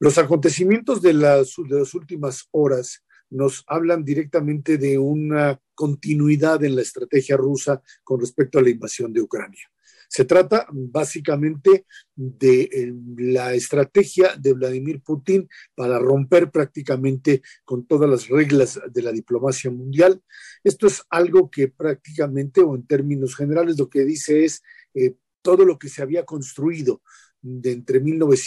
Los acontecimientos de las últimas horas nos hablan directamente de una continuidad en la estrategia rusa con respecto a la invasión de Ucrania. Se trata básicamente de la estrategia de Vladimir Putin para romper prácticamente con todas las reglas de la diplomacia mundial. Esto es algo que prácticamente, o en términos generales, lo que dice es todo lo que se había construido de entre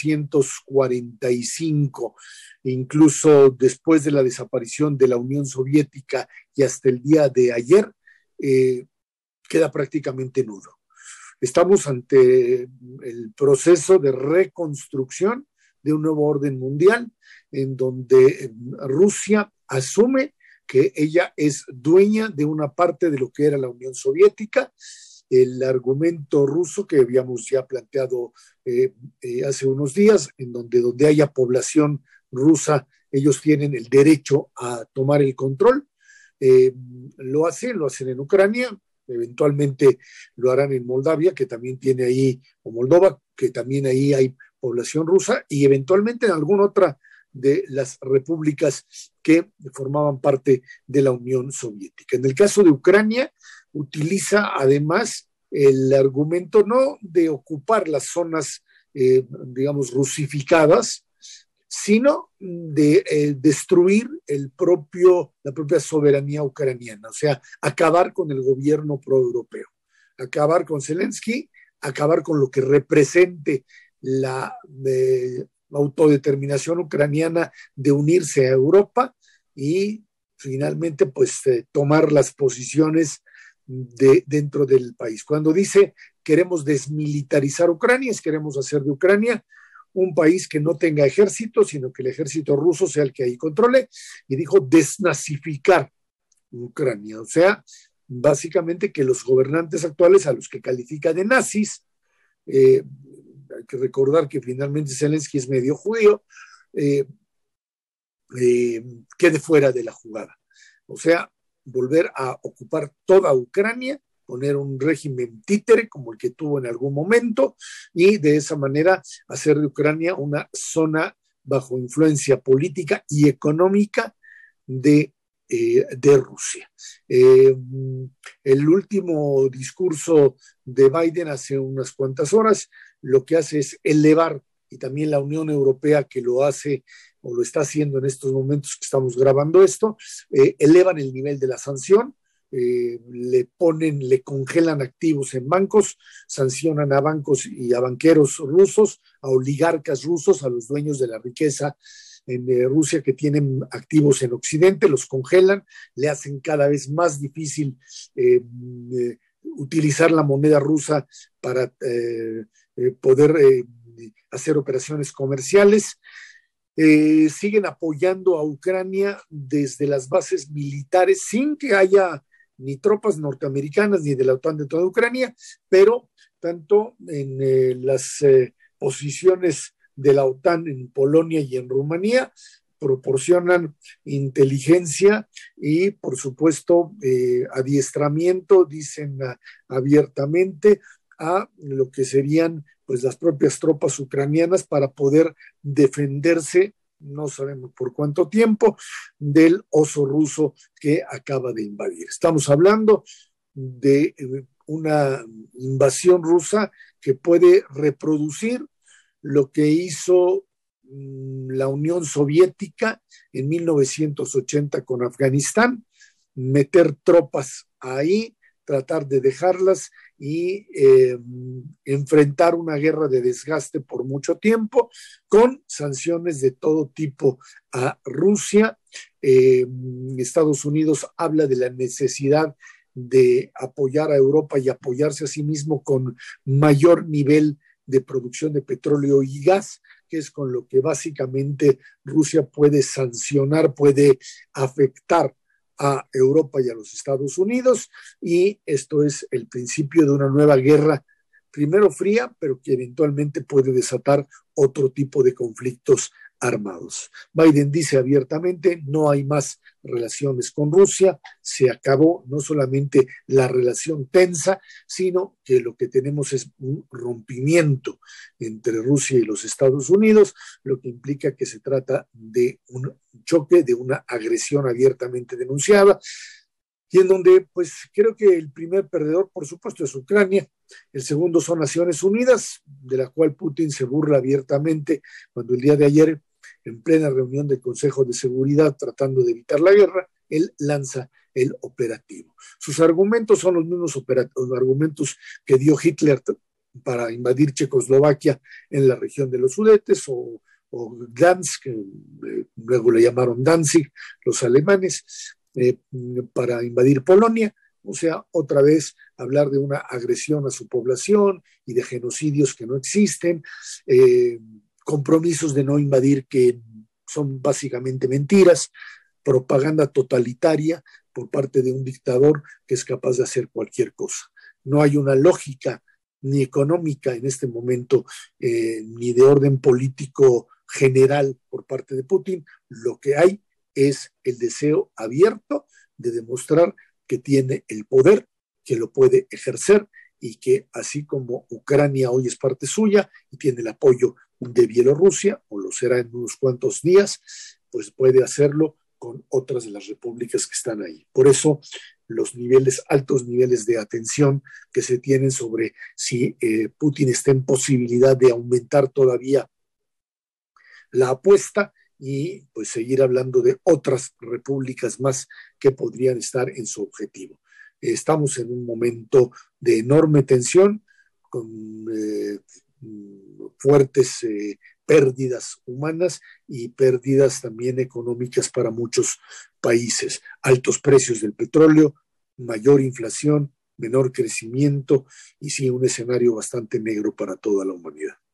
1945, incluso después de la desaparición de la Unión Soviética y hasta el día de ayer, queda prácticamente nudo. Estamos ante el proceso de reconstrucción de un nuevo orden mundial en donde Rusia asume que ella es dueña de una parte de lo que era la Unión Soviética. El argumento ruso que habíamos ya planteado hace unos días, en donde haya población rusa, ellos tienen el derecho a tomar el control. Lo hacen en Ucrania, eventualmente lo harán en Moldavia, que también tiene ahí, o Moldova, que también ahí hay población rusa, y eventualmente en alguna otra de las repúblicas que formaban parte de la Unión Soviética. En el caso de Ucrania, utiliza además el argumento no de ocupar las zonas, digamos, rusificadas, sino de destruir la propia soberanía ucraniana, o sea, acabar con el gobierno proeuropeo, acabar con Zelensky, acabar con lo que represente la autodeterminación ucraniana de unirse a Europa y finalmente pues tomar las posiciones dentro del país. Cuando dice queremos desmilitarizar Ucrania, queremos hacer de Ucrania un país que no tenga ejército, sino que el ejército ruso sea el que ahí controle, y dijo desnazificar Ucrania, o sea, básicamente que los gobernantes actuales, a los que califica de nazis, hay que recordar que finalmente Zelensky es medio judío, quede fuera de la jugada. O sea, volver a ocupar toda Ucrania, poner un régimen títere como el que tuvo en algún momento y de esa manera hacer de Ucrania una zona bajo influencia política y económica de Rusia. El último discurso de Biden hace unas cuantas horas lo que hace es elevar, y también la Unión Europea que lo hace o lo está haciendo en estos momentos que estamos grabando esto, elevan el nivel de la sanción, le congelan activos en bancos, sancionan a bancos y a banqueros rusos, a oligarcas rusos, a los dueños de la riqueza en Rusia que tienen activos en Occidente, los congelan, le hacen cada vez más difícil utilizar la moneda rusa para poder hacer operaciones comerciales. Siguen apoyando a Ucrania desde las bases militares sin que haya ni tropas norteamericanas ni de la OTAN dentro de Ucrania, pero tanto en las posiciones de la OTAN en Polonia y en Rumanía proporcionan inteligencia y, por supuesto, adiestramiento, dicen abiertamente, a lo que serían pues las propias tropas ucranianas para poder defenderse, no sabemos por cuánto tiempo, del oso ruso que acaba de invadir. Estamos hablando de una invasión rusa que puede reproducir lo que hizo la Unión Soviética en 1980 con Afganistán, meter tropas ahí, tratar de dejarlas y enfrentar una guerra de desgaste por mucho tiempo, con sanciones de todo tipo a Rusia. Estados Unidos habla de la necesidad de apoyar a Europa y apoyarse a sí mismo con mayor nivel de producción de petróleo y gas, que es con lo que básicamente Rusia puede sancionar, puede afectar a Europa y a los Estados Unidos, y esto es el principio de una nueva guerra, primero fría, pero que eventualmente puede desatar otro tipo de conflictos armados. Biden dice abiertamente, no hay más relaciones con Rusia, se acabó no solamente la relación tensa, sino que lo que tenemos es un rompimiento entre Rusia y los Estados Unidos, lo que implica que se trata de un choque, de una agresión abiertamente denunciada, y en donde pues creo que el primer perdedor por supuesto es Ucrania, el segundo son Naciones Unidas, de la cual Putin se burla abiertamente cuando el día de ayer, en plena reunión del Consejo de Seguridad tratando de evitar la guerra, él lanza el operativo. Sus argumentos son los mismos argumentos que dio Hitler para invadir Checoslovaquia en la región de los Sudetes, o Gdansk, que luego le llamaron Danzig, los alemanes, para invadir Polonia. O sea, otra vez hablar de una agresión a su población y de genocidios que no existen, compromisos de no invadir que son básicamente mentiras, propaganda totalitaria por parte de un dictador que es capaz de hacer cualquier cosa. No hay una lógica ni económica en este momento, ni de orden político general por parte de Putin. Lo que hay es el deseo abierto de demostrar que tiene el poder, que lo puede ejercer y que así como Ucrania hoy es parte suya y tiene el apoyo de Bielorrusia, o lo será en unos cuantos días, pues puede hacerlo con otras de las repúblicas que están ahí. Por eso los altos niveles de atención que se tienen sobre si Putin está en posibilidad de aumentar todavía la apuesta y pues seguir hablando de otras repúblicas más que podrían estar en su objetivo. Estamos en un momento de enorme tensión, con fuertes pérdidas humanas y pérdidas también económicas para muchos países. Altos precios del petróleo, mayor inflación, menor crecimiento y sí, un escenario bastante negro para toda la humanidad.